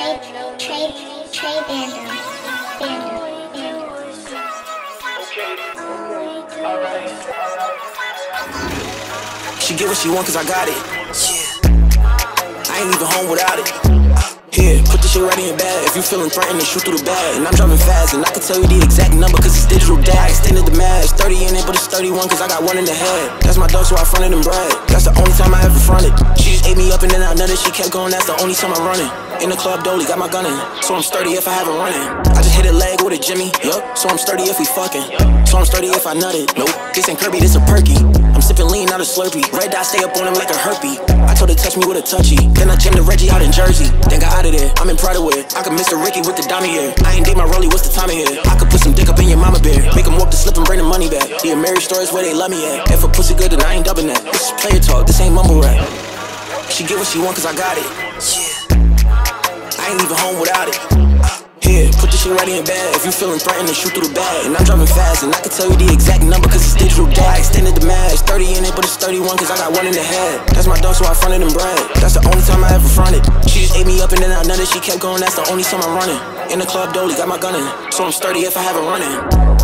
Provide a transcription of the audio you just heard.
She get what she want cause I got it. Yeah, I ain't even home without it. Here, put this shit right in your bag. If you feeling threatened, then shoot through the bag. And I'm driving fast, and I can tell you the exact number cause it's digital dad. I extended the match, 30 in it, but it's 31 cause I got one in the head. That's my dog, so I fronted and brag. That's the only time I ever fronted. She just ate me up and then I nutted. She kept going, that's the only time I'm running. In the club, Dolly, got my gun in. So I'm sturdy if I have it running. I just hit a leg with a Jimmy, yup. So I'm sturdy if we fucking. So I'm sturdy if I nutted. Nope, this ain't Kirby, this a Perky. I'm sipping lean, not a Slurpee. Red dot stay up on him like a herpy. I told her touch me with a touchy. Then I jammed the Reggie out in Jersey. Then got out of there, I'm in Prada with. I could Mr. Ricky with the dummy here. I ain't date my Rollie, what's the time of here? I could put some dick up in your mama bear. Make him walk the slip and bring the money back. The marriage stories where they love me at. If a pussy good, then I ain't dubbing that. This is player talk, this ain't mumble rap. She get what she want cause I got it. Yeah, I ain't even home without it. Here, put this shit right in your bag. If you feeling threatened, then shoot through the bag. And I'm driving fast, and I can tell you the exact number cause it's digital dad. I extended the match, 30 in it, but it's 31 cause I got one in the head. That's my dog, so I fronted and brag. That's the only time I ever fronted. She just ate me up and then I nutted. She kept going, that's the only time I'm running. In the club, Dolly, got my gun in. So I'm sturdy if I have it running.